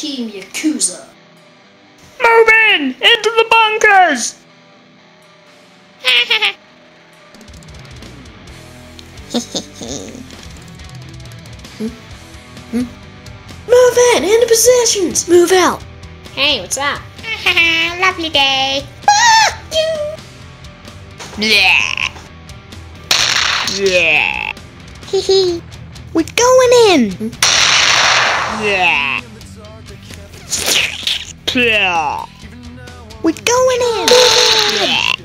Team Yakuza. Move in! Into the bunkers! Move in! Into positions! Move out! Hey, what's up? Lovely day. Yeah. Yeah. Hee. We're going in. Yeah. Yeah. We're going in. Yeah.